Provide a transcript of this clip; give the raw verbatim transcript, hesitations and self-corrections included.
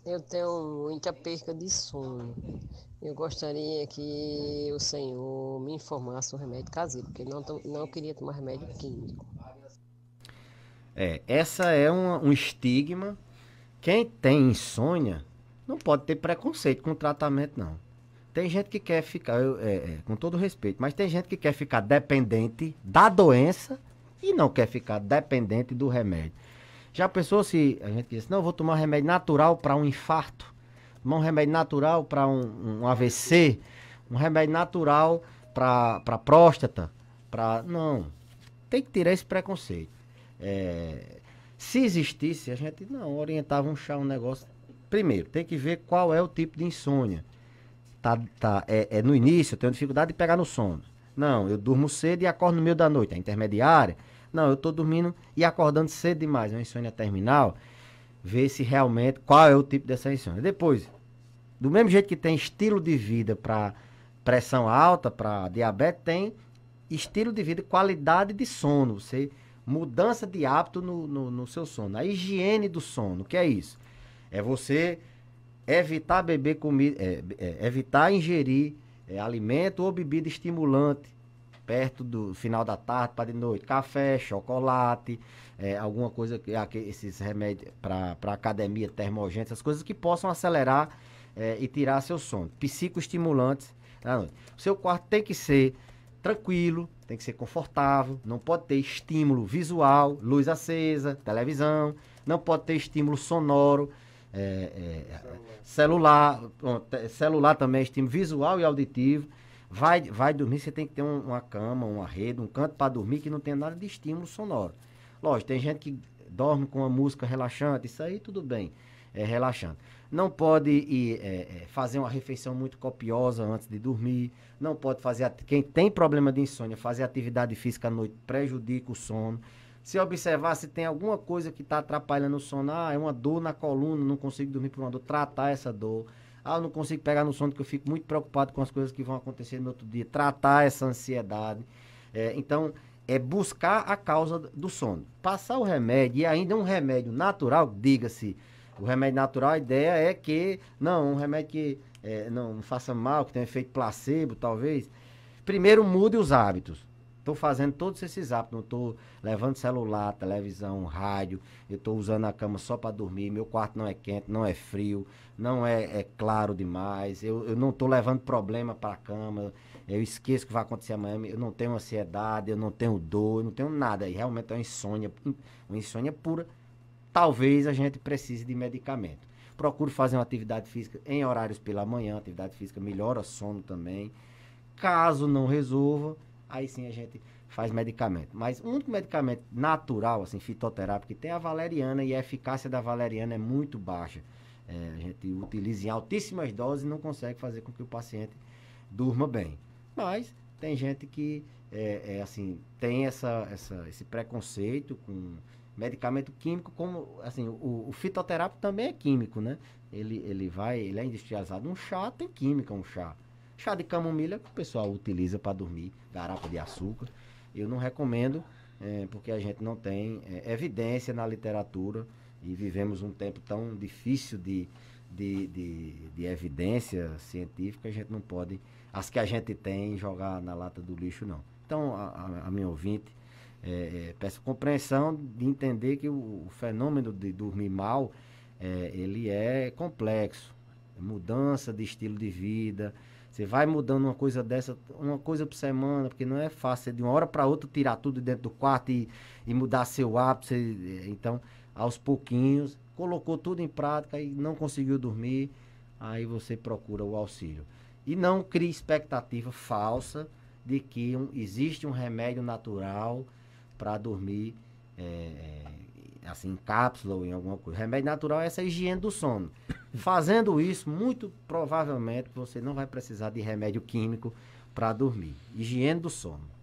Eu tenho muita perca de sono. Eu gostaria que o senhor me informasse o remédio caseiro, porque não, to- não queria tomar remédio químico. É, essa é um, um estigma. Quem tem insônia não pode ter preconceito com o tratamento, não. Tem gente que quer ficar, eu, é, é, com todo respeito, mas tem gente que quer ficar dependente da doença e não quer ficar dependente do remédio. Já pensou se a gente disse, não, eu vou tomar um remédio natural para um infarto, tomar um remédio natural para um, um A V C, um remédio natural para próstata, para. Não, tem que tirar esse preconceito. É, se existisse, a gente não orientava um chá, um negócio. Primeiro, tem que ver qual é o tipo de insônia. Tá, tá, é, é no início, eu tenho dificuldade de pegar no sono. Não, eu durmo cedo e acordo no meio da noite. É intermediária? Não, eu tô dormindo e acordando cedo demais. É uma insônia terminal. Ver se realmente qual é o tipo dessa insônia. Depois, do mesmo jeito que tem estilo de vida para pressão alta, para diabetes, tem estilo de vida, qualidade de sono. Você mudança de hábito no, no, no seu sono. A higiene do sono, o que é isso? É você evitar beber comida, é, é, evitar ingerir é, alimento ou bebida estimulante perto do final da tarde para de noite. Café, chocolate, é, alguma coisa, que esses remédios para academia, termogênicos, essas coisas que possam acelerar é, e tirar seu sono. Psicoestimulantes. Tá? O seu quarto tem que ser tranquilo, tem que ser confortável, não pode ter estímulo visual, luz acesa, televisão, não pode ter estímulo sonoro, é, é, celular, celular, celular também é estímulo visual e auditivo. Vai, vai dormir, você tem que ter um, uma cama, uma rede, um canto para dormir que não tem nada de estímulo sonoro. Lógico, tem gente que dorme com uma música relaxante, isso aí tudo bem, é relaxante. Não pode ir, é, é, fazer uma refeição muito copiosa antes de dormir. Não pode fazer. Quem tem problema de insônia, fazer atividade física à noite prejudica o sono. Se observar se tem alguma coisa que está atrapalhando o sono, ah, é uma dor na coluna, não consigo dormir por uma dor, tratar essa dor. Ah, eu não consigo pegar no sono porque eu fico muito preocupado com as coisas que vão acontecer no outro dia. Tratar essa ansiedade. É, então, é buscar a causa do sono. Passar o remédio, e ainda um remédio natural, diga-se, o remédio natural, a ideia é que, não, um remédio que é, não faça mal, que tenha efeito placebo, talvez. Primeiro, mude os hábitos. Estou fazendo todos esses hábitos, não estou levando celular, televisão, rádio, eu estou usando a cama só para dormir, meu quarto não é quente, não é frio, não é, é claro demais, eu, eu não estou levando problema para a cama, eu esqueço o que vai acontecer amanhã, eu não tenho ansiedade, eu não tenho dor, eu não tenho nada, e realmente é uma insônia, uma insônia pura. Talvez a gente precise de medicamento. Procure fazer uma atividade física em horários pela manhã, atividade física melhora sono também. Caso não resolva, aí sim a gente faz medicamento. Mas o único medicamento natural, assim, fitoterápico, que tem é a valeriana e a eficácia da valeriana é muito baixa. É, a gente utiliza em altíssimas doses e não consegue fazer com que o paciente durma bem. Mas tem gente que é, é, assim, tem essa, essa, esse preconceito com medicamento químico, como assim, o, o fitoterápico também é químico, né? Ele, ele vai, ele é industrializado. Um chá tem química, um chá. Chá de camomila que o pessoal utiliza para dormir, garapa de açúcar. Eu não recomendo, é, porque a gente não tem é, evidência na literatura e vivemos um tempo tão difícil de, de, de, de evidência científica, a gente não pode, as que a gente tem, jogar na lata do lixo, não. Então, a, a, a minha ouvinte, é, é, peço compreensão de entender que o, o fenômeno de dormir mal, é, ele é complexo. Mudança de estilo de vida, você vai mudando uma coisa dessa, uma coisa por semana, porque não é fácil de uma hora para outra tirar tudo dentro do quarto e, e mudar seu hábito. Você, então, aos pouquinhos, colocou tudo em prática e não conseguiu dormir, aí você procura o auxílio. E não crie expectativa falsa de que um, existe um remédio natural para dormir, é, assim, em cápsula ou em alguma coisa. Remédio natural é essa higiene do sono. Fazendo isso, muito provavelmente você não vai precisar de remédio químico para dormir. Higiene do sono.